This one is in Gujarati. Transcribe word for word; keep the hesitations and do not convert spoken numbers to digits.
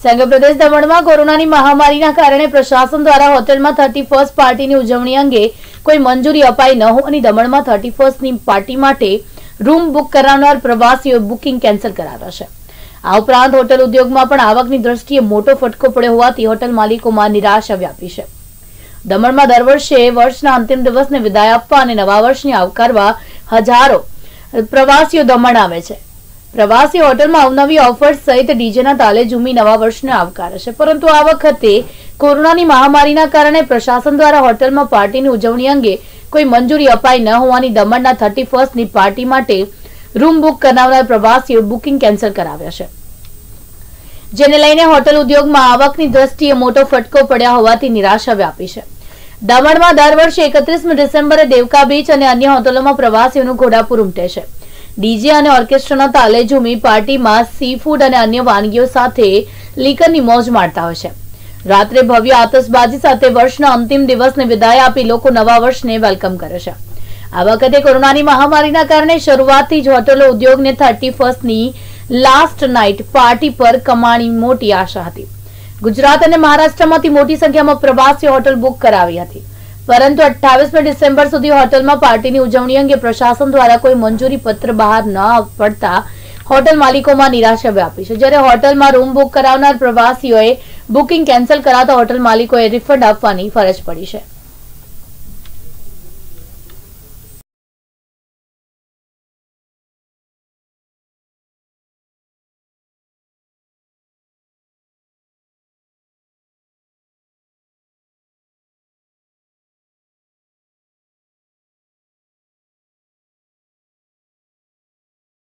સંઘ પ્રદેશ દમણમાં કોરોનાની મહામારીના કારણે પ્રશાસન દ્વારા હોટેલમાં થર્ટી ફર્સ્ટ પાર્ટીની ઉજવણી અંગે કોઈ મંજૂરી અપાઈ ન હોવાની દમણમાં થર્ટી ફર્સ્ટની પાર્ટી માટે રૂમ બુક કરાવનાર પ્રવાસીઓ બુકિંગ કેન્સલ કરાવ્યા છે। આ ઉપરાંત હોટેલ ઉદ્યોગમાં પણ આવકની દ્રષ્ટિએ મોટો ફટકો પડ્યો હોવાથી હોટેલ માલિકોમાં નિરાશા વ્યાપી છે। દમણમાં દર વર્ષે વર્ષના અંતિમ દિવસને વિદાય આપવા અને નવા વર્ષને આવકારવા હજારો પ્રવાસીઓ દમણ આવે છે। પ્રવાસી હોટલમાં અવનવી ઓફર્સ સહિત ડીજેના તાલે ઝૂમી નવા વર્ષને આવકારે છે, પરંતુ આ વખતે કોરોનાની મહામારીના કારણે પ્રશાસન દ્વારા હોટલમાં પાર્ટીની ઉજવણી અંગે કોઈ મંજૂરી અપાઈ ન હોવાની દમણના થર્ટી ફર્સ્ટની પાર્ટી માટે રૂમ બુક કરાવનાર પ્રવાસીઓ બુકિંગ કેન્સલ કરાવ્યા છે, જેને લઈને હોટેલ ઉદ્યોગમાં આવકની દ્રષ્ટિએ મોટો ફટકો પડ્યા હોવાથી નિરાશા વ્યાપી છે। દમણમાં દર વર્ષે એકત્રીસમી ડિસેમ્બરે દેવકા બીચ અને અન્ય હોટલોમાં પ્રવાસીઓનું ઘોડાપુર ઉમટે છે। ડીજે અને ઓર્કેસ્ટ્રાના તાલે ઝૂમી પાર્ટીમાં સી ફૂડ અને અન્ય વાનગીઓ સાથે લીકરની મોજ માણતા હોય છે। રાત્રે ભવ્ય આતશબાજી સાથે વર્ષના અંતિમ દિવસને વિદાય આપી લોકો નવા વર્ષને વેલકમ કરે છે। આ વખતે કોરોનાની મહામારીના કારણે શરૂઆતથી જ હોટેલો ઉદ્યોગને થર્ટી ફર્સ્ટની લાસ્ટ નાઇટ પાર્ટી પર કમાણી મોટી આશા હતી। ગુજરાત અને મહારાષ્ટ્રમાંથી મોટી સંખ્યામાં પ્રવાસીઓ હોટેલ બુક કરાવી હતી, પરંતુ અઠ્ઠાવીસમી ડિસેમ્બર સુધી હોટલમાં પાર્ટીની ઉજવણી અંગે પ્રશાસન દ્વારા કોઈ મંજૂરી પત્ર બહાર ન પડતા હોટેલ માલિકોમાં નિરાશા વ્યાપી છે। જ્યારે હોટલમાં રૂમ બુક કરાવનાર પ્રવાસીઓએ બુકિંગ કેન્સલ કરાતા હોટેલ માલિકોએ રિફંડ આપવાની ફરજ પડી છે।